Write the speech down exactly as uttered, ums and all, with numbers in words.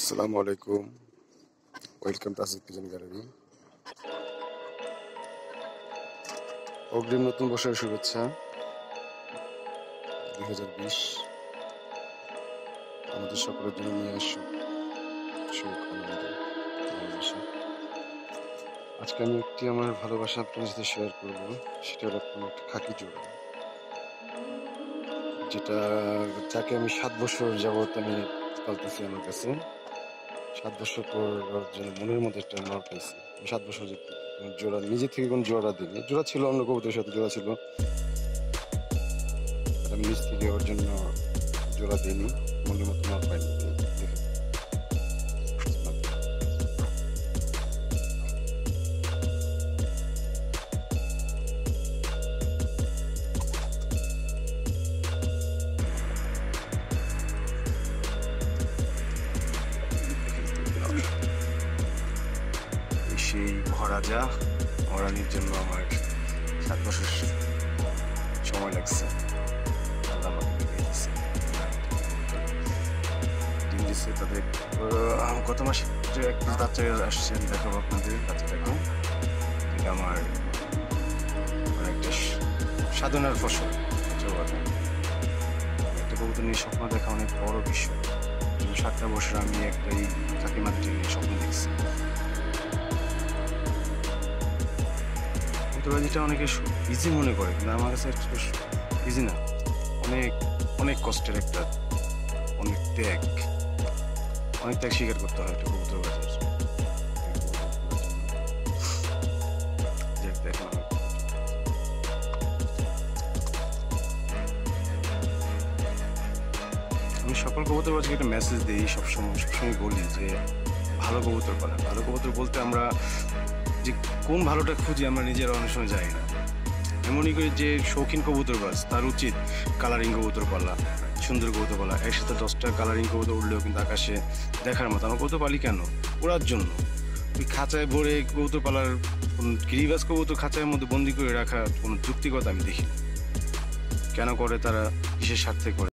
আসসালামু আলাইকুম, welcome to Asif kitchen gallery. অগ্রিম নতুন বছরের শুভেচ্ছা দুই হাজার বিশ আমাদের সকলের জন্য নিয়ে আসুক সুখ, আনন্দ, ভালোবাসা। আজকে আমি একটি আমার ভালোবাসা আপনাদের সাথে শেয়ার করব। সেটা হলো কোনো একটা খাকি জোড়া, যেটা যাকে আমি সাত বছর যাবৎ আমি পালতেছি আমার কাছে। সাত বছর পর ওর জন্য মনের মধ্যে একটা নর পাইছি। আমি সাত বছর যে কোনো জোড়া নিজে থেকে কোনো জোড়া দিইনি। জোড়া ছিল অন্য কবুতরের সাথে, জোড়া ছিল, আমি নিজ থেকে ওর জন্য জোড়া দিইনি। মনের মতো নর পাইনি। দেখেন, সেই মহারাজা মহারানীর জন্য আমার সাত বছর সময় লাগছে। আল্লাহ আমাকে দিয়ে দিচ্ছে, ডিম দিচ্ছে তাদের। আহ, গত মাসে এক পিস বাচ্চা আসছে, আমি দেখাবো আপনাদের বাচ্চাটাকে। এটা আমার মানে একটা সাধনার ফসল। একটা কবুতর নিয়ে স্বপ্ন দেখা অনেক বড় বিষয়। সাতটা বছর আমি একটাই কাকি মাটি নিয়ে স্বপ্ন দেখছি। কবুতরবাজিটা অনেকে ইজি মনে করে, কিন্তু আমার কাছে ইজি না। অনেক অনেক কষ্টের একটা, অনেক ত্যাগ, অনেক ত্যাগ স্বীকার করতে হয় একটা কবুতরবাজির। দেখেন, আমি সকল কবুতরবাজিকে একটা মেসেজ দিই, সবসময় সবসময় বলি যে ভালো কবুতর পালেন। ভালো কবুতর বলতে আমরা যে কোন ভালোটা খুঁজি আমরা নিজেরা অনেক সময় যাই না। এমনই করে যে শৌখিন কবুতরবাজ, তার উচিত কালারিং কবুতর পালা, সুন্দর কবুতর পালা। একসাথে দশটা কালারিং কবুতর উঠলেও কিন্তু আকাশে দেখার মতো। আমার কবুতর পালি কেন? ওড়ার জন্য। ওই খাঁচায় ভরে কবুতর পালার গিরিবাজ কবুতর খাঁচার মধ্যে বন্দি করে রাখা কোনো যুক্তিকতা আমি দেখি না। কেন করে তারা? কিসের স্বার্থে করে?